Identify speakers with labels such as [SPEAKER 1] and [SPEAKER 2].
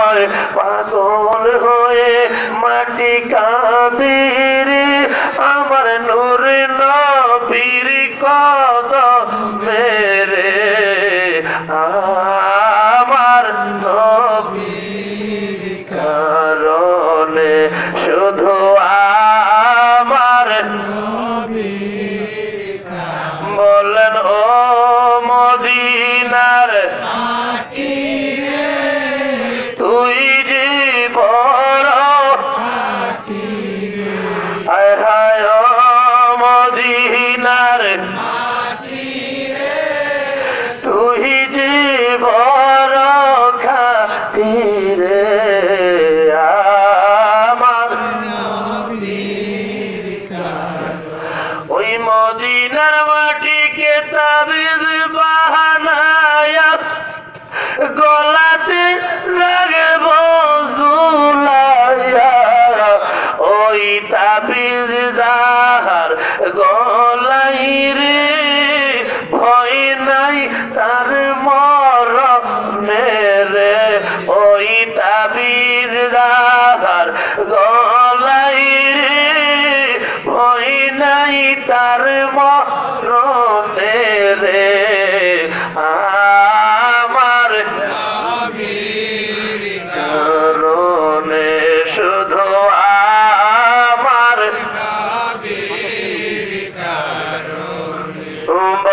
[SPEAKER 1] পাগল হয়ে মাটি কাঁদে রে আমার নূর নবীর কদমে রে আমার নবীর কারণে শুধু আমার বলেন ও মদিনার তুই যে বড় হায় হায় ও মদিনার তুই যে বড় খাঁটি রে আমার ওই মদিনার মাটিকে তাবিজ বানায়া গলাতে রাখব ঝুলাইয়া ওই তাবিজ যাহার গলাই রে ভয় নাই তার মরণে রে ওই তাবিজ যাহার গলাই রে ভয় নাই তার মরণে রে আমার কারণে শুধু আমার